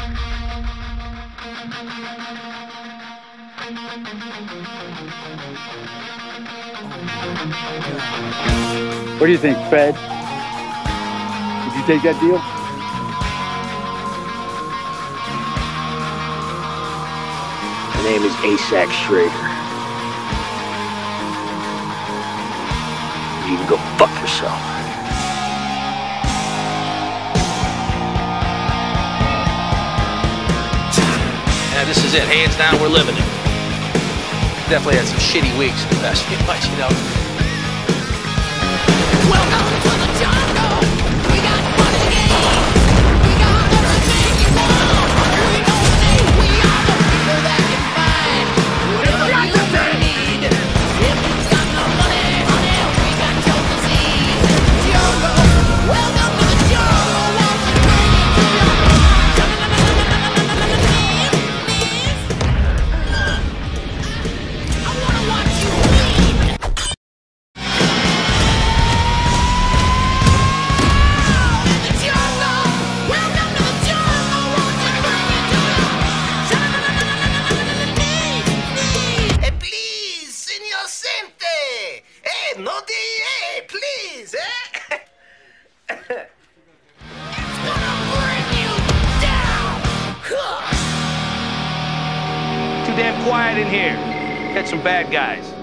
What do you think, Fed? Would you take that deal? My name is Schrader. You can go fuck yourself. Yeah, this is it. Hands down, we're living it. Definitely had some shitty weeks in the past few months, you know. Welcome to the jungle. We got money to gain. We got everything you want. We only we are the people that can find whatever you may need. If it's got no money, honey, we got your disease. Jungle. Welcome to the jungle. Won't you bring it to your I wanna watch you bleed. No DA, please, eh? It's gonna bring you down. Too damn quiet in here. Got some bad guys.